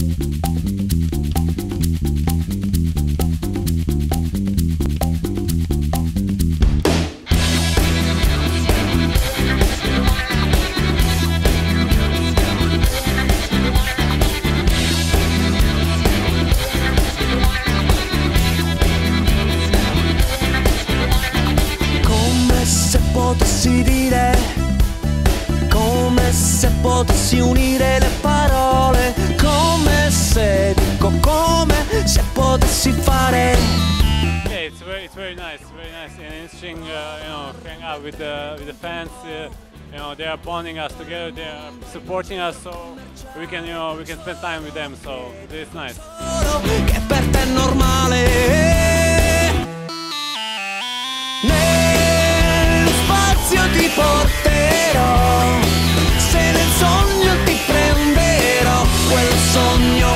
Potessi dire, come se potessi unire le parole, come se dico, come se potessi fare. Yeah, it's very nice and interesting. Hang out with the fans. They are bonding us together. They are supporting us, so we can spend time with them. So it's nice. Che per te è normale. Ti porterò, se nel sogno ti prenderò, quel sogno